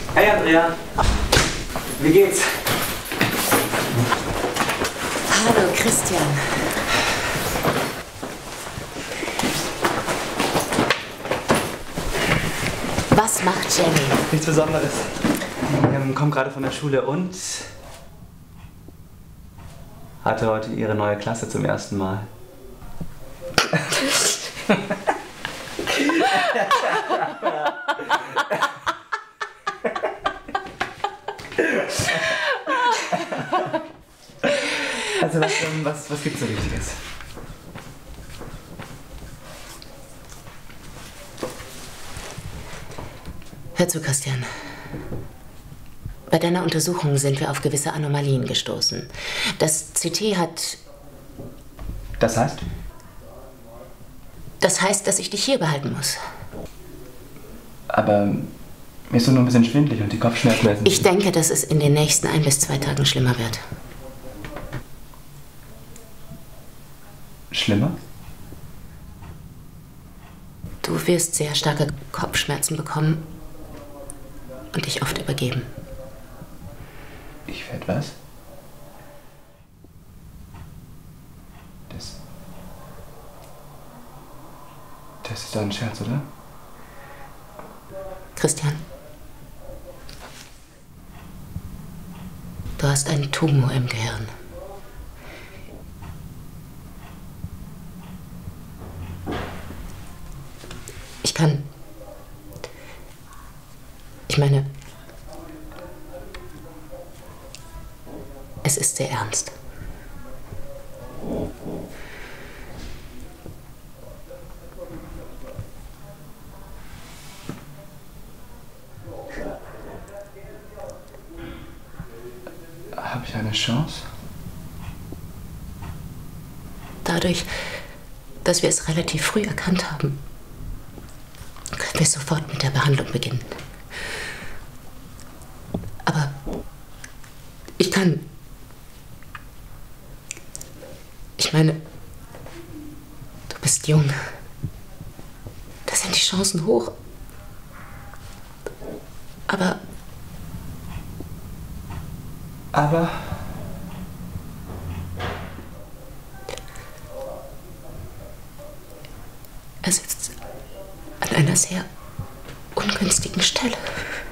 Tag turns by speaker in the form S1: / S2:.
S1: Hey Andrea, wie geht's?
S2: Hallo Christian. Was macht Jenny?
S1: Nichts Besonderes. Kommt gerade von der Schule und hatte heute ihre neue Klasse zum ersten Mal. Also was gibt's so Wichtiges?
S2: Hör zu, Christian. Bei deiner Untersuchung sind wir auf gewisse Anomalien gestoßen. Das CT hat...
S1: Das heißt?
S2: Das heißt, dass ich dich hier behalten muss.
S1: Aber mir ist so nur ein bisschen schwindelig und die Kopfschmerzen.
S2: Ich denke, dass es in den nächsten 1 bis 2 Tagen schlimmer wird.
S1: Schlimmer?
S2: Du wirst sehr starke Kopfschmerzen bekommen und dich oft übergeben.
S1: Ich werde was? Das ist doch ein Scherz, oder?
S2: Christian, du hast einen Tumor im Gehirn. Ich meine, es ist sehr ernst.
S1: Habe ich eine Chance?
S2: Dadurch, dass wir es relativ früh erkannt haben, können wir sofort mit der Behandlung beginnen. Aber ich meine, du bist jung. Da sind die Chancen hoch. Aber er sitzt an einer sehr ungünstigen Stelle.